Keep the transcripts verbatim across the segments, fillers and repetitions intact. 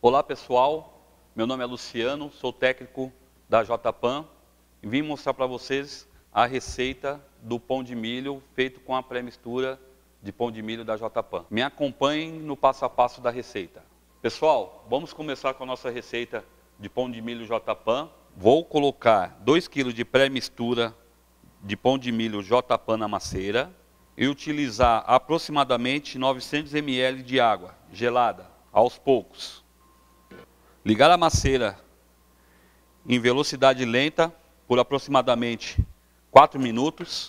Olá pessoal, meu nome é Luciano, sou técnico da J-Pan e vim mostrar para vocês a receita do pão de milho feito com a pré-mistura de pão de milho da J-Pan. Me acompanhem no passo a passo da receita. Pessoal, vamos começar com a nossa receita de pão de milho J-Pan. Vou colocar dois quilos de pré-mistura de pão de milho J-Pan na maceira e utilizar aproximadamente novecentos mililitros de água gelada, aos poucos. Ligar a maceira em velocidade lenta por aproximadamente quatro minutos.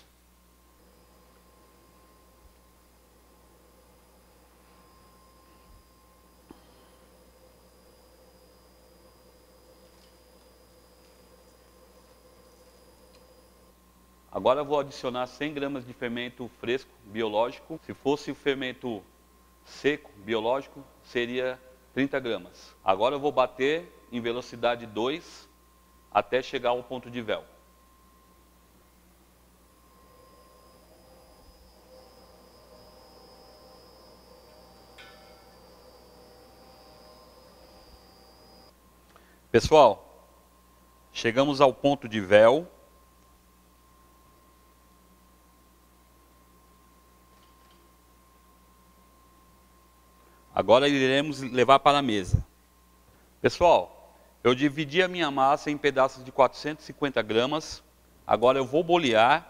Agora eu vou adicionar cem gramas de fermento fresco biológico. Se fosse o fermento seco biológico, seria trinta gramas. Agora eu vou bater em velocidade dois até chegar ao ponto de véu. Pessoal, chegamos ao ponto de véu. Agora iremos levar para a mesa. Pessoal, eu dividi a minha massa em pedaços de quatrocentos e cinquenta gramas. Agora eu vou bolear.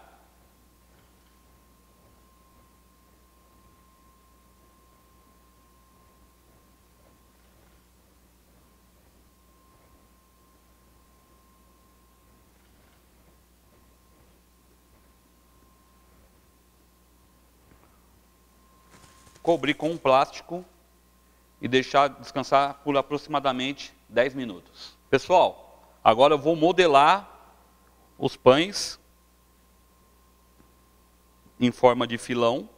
Cobrir com um plástico e deixar descansar por aproximadamente dez minutos. Pessoal, agora eu vou modelar os pães em forma de filão.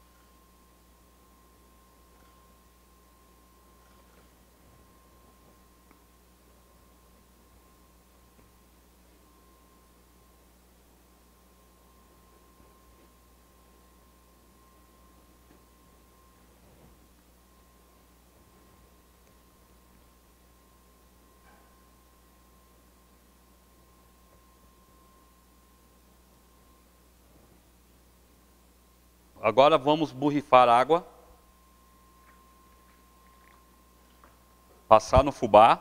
Agora vamos borrifar água, passar no fubá.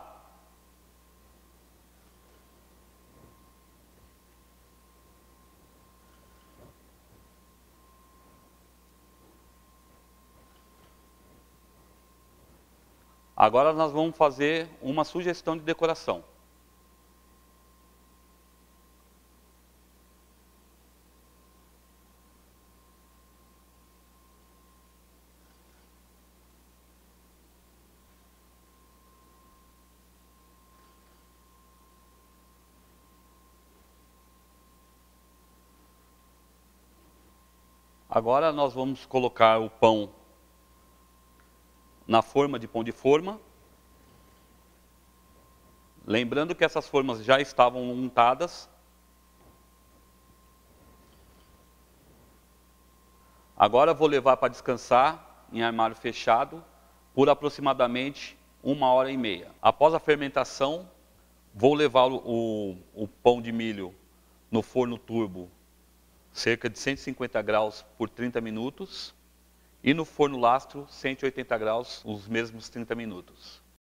Agora nós vamos fazer uma sugestão de decoração. Agora nós vamos colocar o pão na forma de pão de forma. Lembrando que essas formas já estavam untadas. Agora vou levar para descansar em armário fechado por aproximadamente uma hora e meia. Após a fermentação, vou levar o, o, o pão de milho no forno turbo cerca de cento e cinquenta graus por trinta minutos e no forno lastro cento e oitenta graus os mesmos trinta minutos.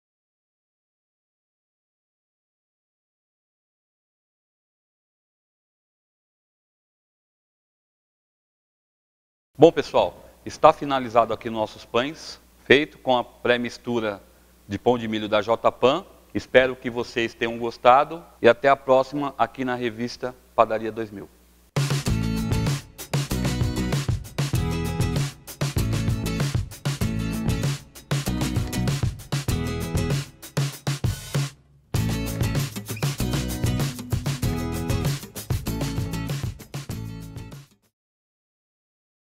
Bom pessoal, está finalizado aqui nossos pães, feito com a pré-mistura de pão de milho da J-Pan. Espero que vocês tenham gostado e até a próxima aqui na revista Padaria dois mil.